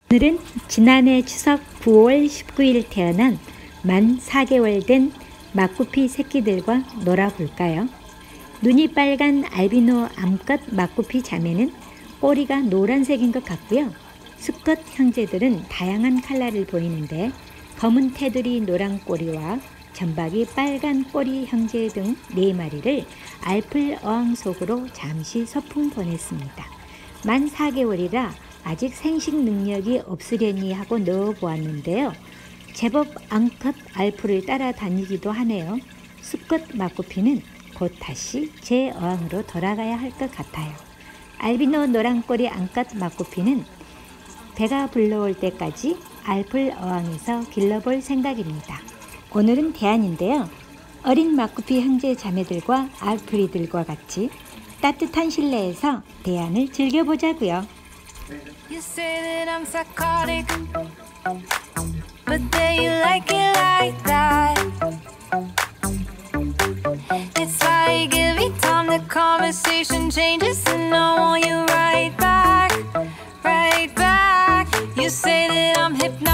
오늘은 지난해 추석 9월 19일 태어난 만 4개월 된 막구피 새끼들과 놀아볼까요? 눈이 빨간 알비노 암컷 막구피 자매는 꼬리가 노란색인 것 같고요. 수컷 형제들은 다양한 컬러를 보이는데 검은 테두리 노란 꼬리와 점박이 빨간 꼬리 형제 등 4마리를 알플 어항 속으로 잠시 소풍 보냈습니다. 만 4개월이라 아직 생식 능력이 없으려니 하고 넣어보았는데요. 제법 암컷 알프를 따라다니기도 하네요. 수컷 막구피는 곧 다시 제 어항으로 돌아가야 할 것 같아요. 알비노 노란꼬리 암컷 막구피는 배가 불러올 때까지 알플 어항에서 길러볼 생각입니다. 오늘은 대안인데요. 어린 막구피 형제 자매들과 알프리들과 같이 따뜻한 실내에서 대안을 즐겨보자고요. You say that I'm psychotic, but then you like it like that. It's like every time the conversation changes and I want you right back, right back. You say that I'm hypnotic.